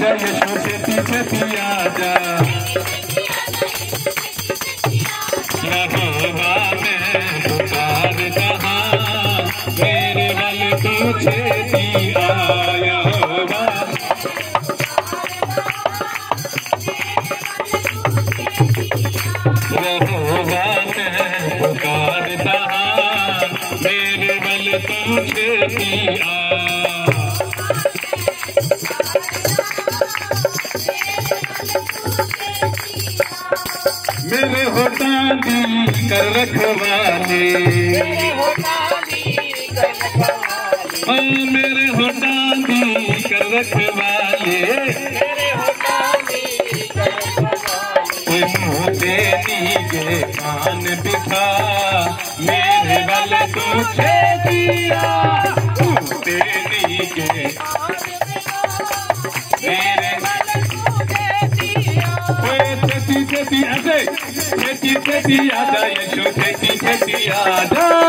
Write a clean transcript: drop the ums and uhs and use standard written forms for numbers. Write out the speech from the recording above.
आजा यशो छेती छेती आजा यहोवा मैं पुकार कहाँ मेरे बल तू छेती आ यहोवा यहोवा मैं पुकार कहाँ मेरे बल तू छेती आ मेरे होठों दी कर रखवाले ओ मेरे होठों दी कर रखवाले कोई मुँह देनी के कान दिखा मेरे बल तू छेतिया मुँह देनी के मेरे छेती छेती आजा छेती छेती आजा यशो छेती छेती आजा